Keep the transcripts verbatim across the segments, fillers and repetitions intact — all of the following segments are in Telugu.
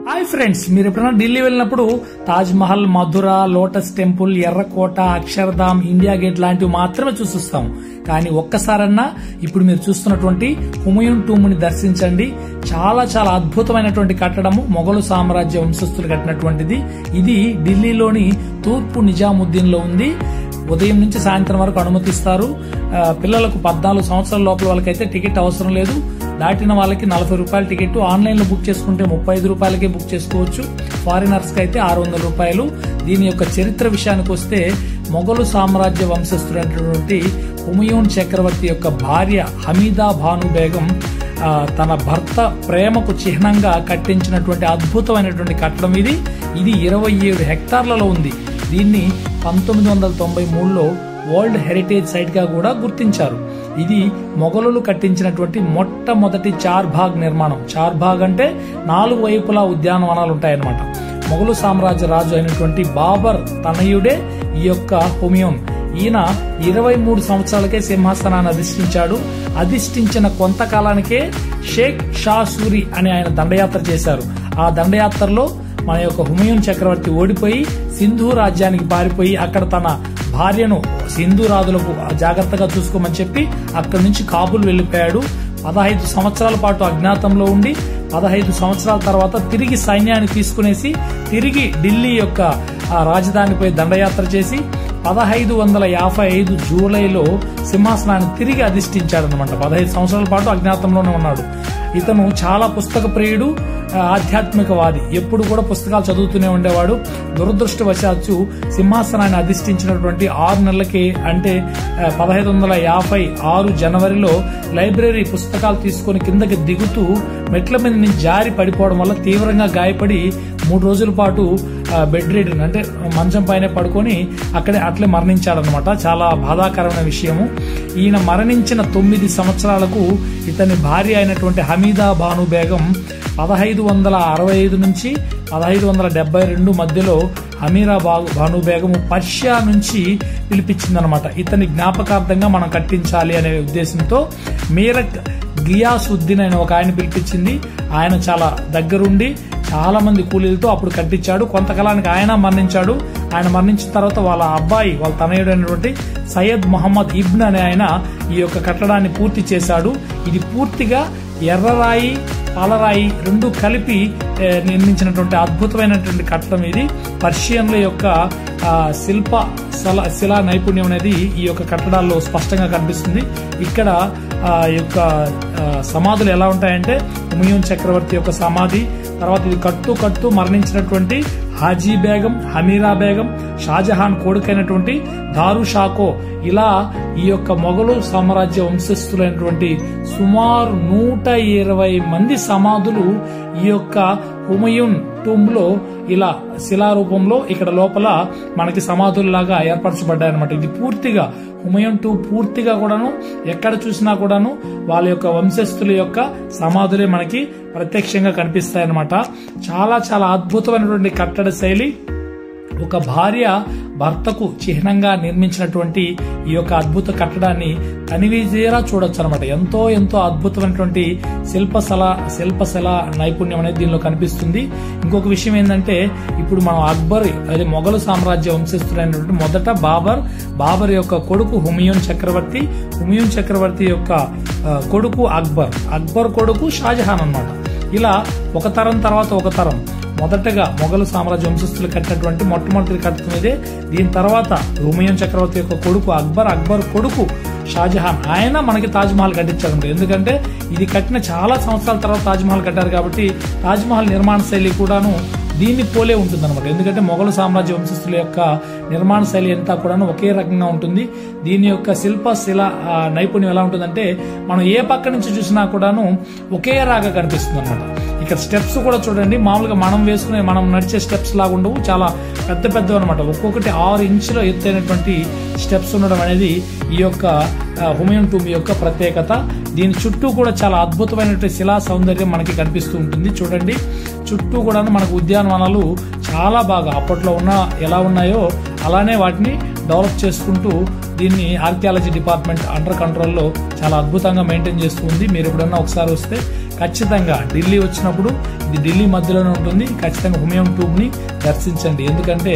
హాయ్ ఫ్రెండ్స్, మీరు ఎప్పుడైనా ఢిల్లీ వెళ్ళినప్పుడు తాజ్ మహల్, మధుర, లోటస్ టెంపుల్, ఎర్రకోట, అక్షర్ధామ్, ఇండియా గేట్ లాంటివి మాత్రమే చూసిస్తాం. కానీ ఒక్కసారన్నా ఇప్పుడు మీరు చూస్తున్నటువంటి హుమయూన్ టూమ్ ని దర్శించండి. చాలా చాలా అద్భుతమైనటువంటి కట్టడము, మొఘలు సామ్రాజ్య వంశస్థులు కట్టినటువంటిది. ఇది ఢిల్లీలోని తూర్పు నిజాముద్దీన్ లో ఉంది. ఉదయం నుంచి సాయంత్రం వరకు అనుమతిస్తారు. పిల్లలకు పద్నాలుగు సంవత్సరాల లోపల వాళ్ళకైతే టికెట్ అవసరం లేదు. దాటిన వాళ్ళకి నలభై రూపాయల టికెట్, ఆన్లైన్ లో బుక్ చేసుకుంటే ముప్పై ఐదు రూపాయలకే బుక్ చేసుకోవచ్చు. ఫారినర్స్ కి అయితే ఆరు వందల రూపాయలు. దీని యొక్క చరిత్ర విషయానికి వస్తే, మొఘలు సామ్రాజ్య వంశస్థుడైనటువంటి హుమయూన్ చక్రవర్తి యొక్క భార్య హమీదా బాను బేగం తన భర్త ప్రేమకు చిహ్నంగా కట్టించినటువంటి అద్భుతమైనటువంటి కట్టడం ఇది. ఇది ఇరవై ఏడు హెక్టార్లలో ఉంది. దీన్ని పంతొమ్మిది వందల తొంభై మూడులో వరల్డ్ హెరిటేజ్ సైట్ గా కూడా గుర్తించారు. ఇది మొఘలులు కట్టించినటువంటి మొట్టమొదటి చార్ భాగ్ నిర్మాణం. చార్ భాగ్ అంటే నాలుగు వైపులా ఉద్యానవనాలు ఉంటాయన్నమాట. మొఘలు సామ్రాజ్య రాజు అయినటువంటి బాబర్ తనయుడే ఈ యొక్క హుమయూన్. ఈయన ఇరవై మూడు సంవత్సరాలకే సింహాసనాన్ని అధిష్ఠించాడు. అధిష్ఠించిన కొంతకాలానికే షేక్ షా సూరి అని ఆయన దండయాత్ర చేశారు. ఆ దండయాత్రలో మన యొక్క హుమయూన్ చక్రవర్తి ఓడిపోయి సింధు రాజ్యానికి పారిపోయి అక్కడ తన భార్యను సింధు రాజులకు జాగ్రత్తగా చూసుకోమని చెప్పి అక్కడి నుంచి కాబూల్ వెళ్లిపోయాడు. పదహైదు సంవత్సరాల పాటు అజ్ఞాతంలో ఉండి పదహైదు సంవత్సరాల తర్వాత తిరిగి సైన్యాన్ని తీసుకునేసి తిరిగి ఢిల్లీ యొక్క రాజధానిపై దండయాత్ర చేసి పదహైదు వందల యాభై ఐదు జూలైలో సింహాసనాన్ని తిరిగి అధిష్ఠించాడనమాట. పదహైదు సంవత్సరాల పాటు అజ్ఞాతంలోనే ఉన్నాడు. ఇతను చాలా పుస్తక ప్రియుడు, ఆధ్యాత్మికవాది. ఎప్పుడు కూడా పుస్తకాలు చదువుతూనే ఉండేవాడు. దురదృష్టవశాత్తు సింహాసనాన్ని అధిష్ఠించినటువంటి ఆరు నెలలకి అంటే పదహైదు వందల యాభై ఆరు జనవరిలో లైబ్రరీ పుస్తకాలు తీసుకుని కిందకి దిగుతూ మెట్ల మీద నుంచి జారి పడిపోవడం వల్ల తీవ్రంగా గాయపడి మూడు రోజుల పాటు బెడ్ రిడన్ అంటే మంచం పైన పడుకొని అక్కడే అట్లే మరణించాడనమాట. చాలా బాధాకరమైన విషయము. ఈయన మరణించిన తొమ్మిది సంవత్సరాలకు ఇతని భార్య అయినటువంటి హమీదా బాను బేగం పదహైదు వందల అరవై ఐదు నుంచి పదహైదు వందల డెబ్బై రెండు మధ్యలో హమీరా బాను బేగం పర్షియా నుంచి పిలిపించిందనమాట. ఇతని జ్ఞాపకార్థంగా మనం కట్టించాలి అనే ఉద్దేశంతో మీరక్ గియాసుద్దీన్ అనే ఒక ఆయన పిలిపించింది. ఆయన చాలా దగ్గరుండి చాలా మంది కూలీలతో అప్పుడు కట్టించాడు. కొంతకాలానికి ఆయన మరణించాడు. ఆయన మరణించిన తర్వాత వాళ్ళ అబ్బాయి, వాళ్ళ తనయుడైనటువంటి సయ్యద్ మొహమ్మద్ ఇబ్న్ అనే ఆయన ఈ యొక్క కట్టడాన్ని పూర్తి చేశాడు. ఇది పూర్తిగా ఎర్రరాయి, పాలరాయి రెండు కలిపి నిర్మించినటువంటి అద్భుతమైనటువంటి కట్టడం ఇది. పర్షియన్ల యొక్క శిల్ప శిలా నైపుణ్యం అనేది ఈ యొక్క కట్టడాల్లో స్పష్టంగా కనిపిస్తుంది. ఇక్కడ యొక్క సమాధులు ఎలా ఉంటాయంటే, హుమయూన్ చక్రవర్తి యొక్క సమాధి, తర్వాత ఇది కట్టు కట్టు మరణించినటువంటి హాజీ బేగం, హమీరా బేగం, షాజహాన్ కొడుకైనటువంటి దారు షాకో, ఇలా ఈ యొక్క మొఘలు సామ్రాజ్య వంశస్థులైనటువంటి సుమారు నూట ఇరవై మంది సమాధులు ఈ యొక్క హుమయూన్ టూమ్ లో ఇలా శిలారూపంలో ఇక్కడ లోపల మనకి సమాధుల్లాగా ఏర్పరచబడ్డాయి అనమాట. ఇది పూర్తిగా హుమయూన్ టూమ్ పూర్తిగా కూడాను ఎక్కడ చూసినా కూడాను వాళ్ళ యొక్క వంశస్థుల యొక్క సమాధులే మనకి ప్రత్యక్షంగా కనిపిస్తాయి అనమాట. చాలా చాలా అద్భుతమైనటువంటి కట్టడ శైలి. ఒక భార్య భర్తకు చిహ్నంగా నిర్మించినటువంటి ఈ యొక్క అద్భుత కట్టడాన్ని కనివిజేరా చూడొచ్చు అనమాట. ఎంతో ఎంతో అద్భుతమైనటువంటి శిల్పశల శిల్పశల నైపుణ్యం అనేది దీనిలో కనిపిస్తుంది. ఇంకొక విషయం ఏంటంటే, ఇప్పుడు మనం అక్బర్ అదే మొఘలు సామ్రాజ్య వంశస్థుడైనటువంటి మొదట బాబర్ బాబర్ యొక్క కొడుకు హుమయూన్ చక్రవర్తి, హుమయూన్ చక్రవర్తి యొక్క కొడుకు అక్బర్, అక్బర్ కొడుకు షాజహాన్ అన్నమాట. ఇలా ఒక తరం తర్వాత ఒక తరం. మొదటగా మొఘలు సామ్రాజ్య వంశస్థులు కట్టినటువంటి మొట్టమొదటి కట్టడం ఇదే. దీని తర్వాత హుమయూన్ చక్రవర్తి యొక్క కొడుకు అక్బర్, అక్బర్ కొడుకు షాజహాన్, ఆయన మనకి తాజ్ మహల్ కట్టించారు. ఎందుకంటే ఇది కట్టిన చాలా సంవత్సరాల తర్వాత తాజ్ మహల్ కట్టారు కాబట్టి తాజ్ మహల్ నిర్మాణ శైలి కూడాను దీన్ని పోలే ఉంటుంది అనమాట. ఎందుకంటే మొఘలు సామ్రాజ్య వంశస్థుల యొక్క నిర్మాణ శైలి అంతా కూడాను ఒకే రకంగా ఉంటుంది. దీని యొక్క శిల్ప శిల నైపుణ్యం ఎలా ఉంటుందంటే, మనం ఏ పక్క నుంచి చూసినా కూడాను ఒకే రాగా కనిపిస్తుంది అనమాట. ఇక్కడ స్టెప్స్ కూడా చూడండి, మామూలుగా మనం వేసుకునే మనం నడిచే స్టెప్స్ లాగా ఉండవు, చాలా పెద్ద పెద్దవి అనమాట. ఒక్కొక్కటి ఆరు ఇంచుల ఎత్తైనటువంటి స్టెప్స్ ఉండడం అనేది ఈ యొక్క హుమయూన్ టూమ్ యొక్క ప్రత్యేకత. దీని చుట్టూ కూడా చాలా అద్భుతమైనటువంటి శిలా సౌందర్యం మనకి కనిపిస్తూ ఉంటుంది. చూడండి, చుట్టూ కూడా మనకు ఉద్యానవనాలు చాలా బాగా అప్పట్లో ఉన్న ఎలా ఉన్నాయో అలానే వాటిని డెవలప్ చేసుకుంటూ దీన్ని ఆర్కియాలజీ డిపార్ట్మెంట్ అండర్ కంట్రోల్లో చాలా అద్భుతంగా మెయింటైన్ చేస్తూ ఉంది. మీరు ఎప్పుడన్నా ఒకసారి వస్తే ఖచ్చితంగా ఢిల్లీ వచ్చినప్పుడు, ఇది ఢిల్లీ మధ్యలోనే ఉంటుంది, ఖచ్చితంగా హుమయూన్ టూమ్ ని దర్శించండి. ఎందుకంటే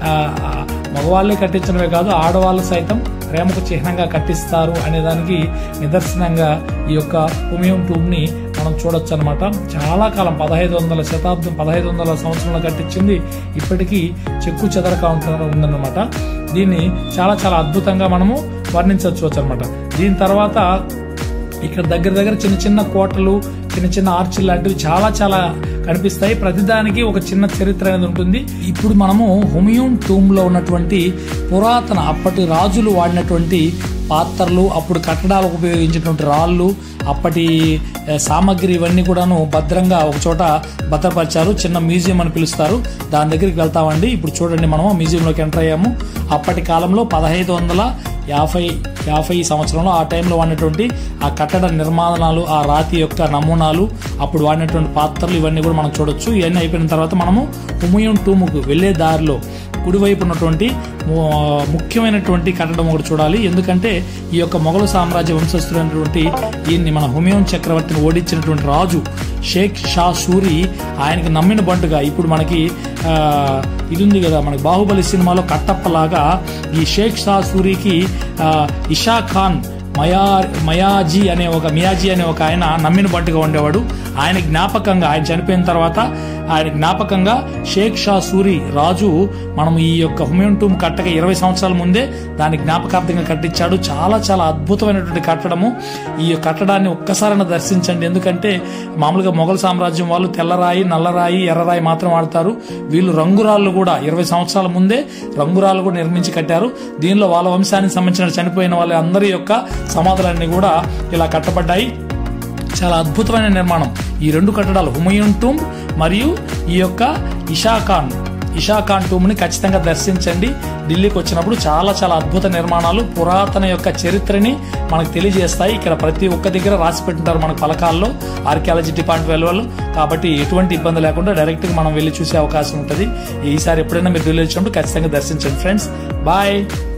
మగవాళ్ళే కట్టించడమే కాదు, ఆడవాళ్ళు సైతం ప్రేమకు చిహ్నంగా కట్టిస్తారు అనే దానికి నిదర్శనంగా ఈ యొక్క హుమయూన్ టూమ్ ని మనం చూడొచ్చు అనమాట. చాలా కాలం పదహైదు వందల శతాబ్దం పదహైదు వందల సంవత్సరంలో కట్టించింది ఇప్పటికీ చెక్కు చెదరక ఉందన్నమాట. దీన్ని చాలా చాలా అద్భుతంగా మనము వర్ణించవచ్చు అనమాట. దీని తర్వాత ఇక్కడ దగ్గర దగ్గర చిన్న చిన్న కోటలు, చిన్న చిన్న ఆర్చిల్ లాంటివి చాలా చాలా కనిపిస్తాయి. ప్రతిదానికి ఒక చిన్న చరిత్ర అనేది ఉంటుంది. ఇప్పుడు మనము హుమయూన్ టూమ్ లో ఉన్నటువంటి పురాతన అప్పటి రాజులు వాడినటువంటి పాత్రలు, అప్పుడు కట్టడాలకు ఉపయోగించినటువంటి రాళ్ళు, అప్పటి సామాగ్రి ఇవన్నీ కూడాను భద్రంగా ఒక చోట భద్రపరిచారు. చిన్న మ్యూజియం అని పిలుస్తారు, దాని దగ్గరికి వెళ్తామండి. ఇప్పుడు చూడండి, మనం మ్యూజియంలోకి ఎంటర్ అయ్యాము. అప్పటి కాలంలో పదహైదు వందల యాభై యాభై సంవత్సరంలో ఆ టైంలో వాడినటువంటి ఆ కట్టడ నిర్మాణాలు, ఆ రాతి యొక్క నమూనాలు, అప్పుడు వాడినటువంటి పాత్రలు ఇవన్నీ కూడా మనం చూడొచ్చు. ఇవన్నీ అయిపోయిన తర్వాత మనము హుమయూన్ టూముకు వెళ్లే దారిలో కుడివైపు ఉన్నటువంటి ముఖ్యమైనటువంటి కట్టడం ఒకటి చూడాలి. ఎందుకంటే ఈ యొక్క మొఘలు సామ్రాజ్య వంశస్థులైనటువంటి ఈయన్ని మన హుమయూన్ చక్రవర్తిని ఓడించినటువంటి రాజు షేక్ షా సూరి ఆయనకి నమ్మిన బంటుగా, ఇప్పుడు మనకి ఇది ఉంది కదా, మనకి బాహుబలి సినిమాలో కట్టప్పలాగా ఈ షేక్ షా సూరికి ఇషా ఖాన్ మయా మయాజీ అనే ఒక మియాజీ అనే ఒక ఆయన నమ్మిన బంటుగా ఉండేవాడు. ఆయన జ్ఞాపకంగా, ఆయన చనిపోయిన తర్వాత ఆయన జ్ఞాపకంగా షేక్ షా సూరి రాజు మనం ఈ యొక్క హుమయూన్ టూమ్ కట్టక ఇరవై సంవత్సరాల ముందే దాని జ్ఞాపకార్థంగా కట్టించాడు. చాలా చాలా అద్భుతమైనటువంటి కట్టడము. ఈ కట్టడాన్ని ఒక్కసారైనా దర్శించండి. ఎందుకంటే మామూలుగా మొఘల్ సామ్రాజ్యం వాళ్ళు తెల్లరాయి, నల్లరాయి, ఎర్రరాయి మాత్రం వాడతారు. వీళ్ళు రంగురాళ్ళు కూడా ఇరవై సంవత్సరాల ముందే రంగురాళ్ళు కూడా నిర్మించి కట్టారు. దీనిలో వాళ్ళ వంశానికి సంబంధించిన చనిపోయిన వాళ్ళ అందరి యొక్క సమాధులన్నీ కూడా ఇలా కట్టబడ్డాయి. చాలా అద్భుతమైన నిర్మాణం ఈ రెండు కట్టడాలు, హుమయూన్ టూమ్ మరియు ఈ యొక్క ఇషా ఖాన్ ఇషా ఖాన్ టూమ్ ని ఖచ్చితంగా దర్శించండి. ఢిల్లీకి వచ్చినప్పుడు చాలా చాలా అద్భుత నిర్మాణాలు, పురాతన యొక్క చరిత్రని మనకు తెలియజేస్తాయి. ఇక్కడ ప్రతి ఒక్క దగ్గర రాసి పెట్టింటారు మన ఫలకాల్లో, ఆర్కియాలజీ డిపార్ట్మెంట్ వాళ్ళు. కాబట్టి ఎటువంటి ఇబ్బంది లేకుండా డైరెక్ట్ గా మనం వెళ్ళి చూసే అవకాశం ఉంటుంది. ఈసారి ఎప్పుడైనా మీరు ఢిల్లీ వచ్చినప్పుడు ఖచ్చితంగా దర్శించండి ఫ్రెండ్స్. బాయ్.